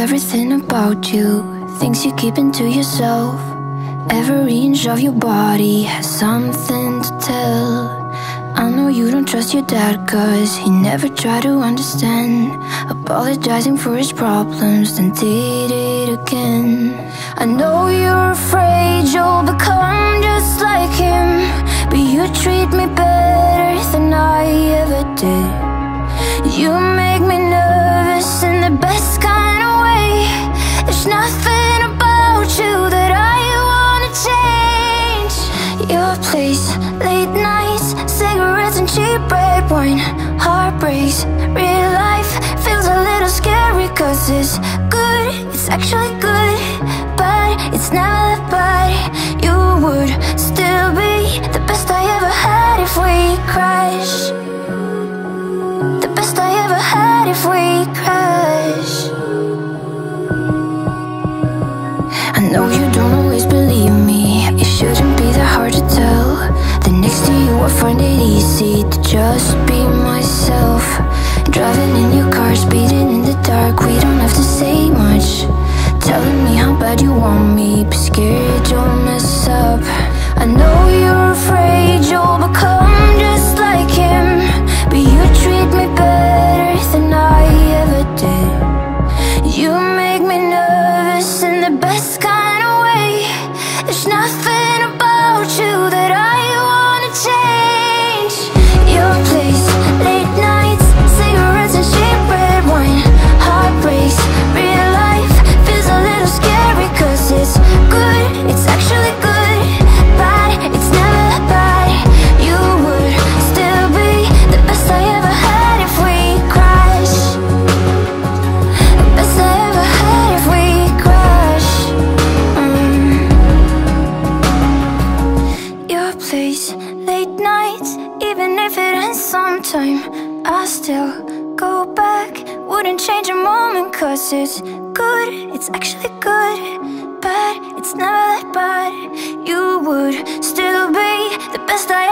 everything about you, things you keep into yourself. Every inch of your body has something to tell. I know you don't trust your dad, cause he never tried to understand. Apologizing for his problems, then did it again. I know you're afraid you'll become just like him, but you treat me better than I ever did. You make me nervous in the best kind of way. There's nothing about you that I wanna change. Your place, late nights, cigarettes and cheap red wine, heartbreaks, real life feels a little scary. Cause it's good, it's actually good, but it's never that bad. You would still be the best I ever had if we crash. The best I ever had if we crash. I know you don't always believe me, it shouldn't be that hard to tell. Then next to you I find it easy to just be myself. Driving in your car, speeding in the dark, we don't have to say much. Telling me how bad you want me, but scared you'll mess up. I know you're afraid you'll become just like him, but you treat me better than I ever did. You make me nervous in the best kind of way. There's nothing about you that I wanna change. Your place, late nights, cigarettes and cheap red wine, heartbreaks, real life feels a little scary. Cause it's good, it's actually good, but it's never that bad. You would still be the best I ever had if we crash. The best I ever had if we crash. Your place, late nights, even if it ends sometime, I still go back. Wouldn't change a moment, cause it's good, it's actually good, but it's never that bad. You would still be the best I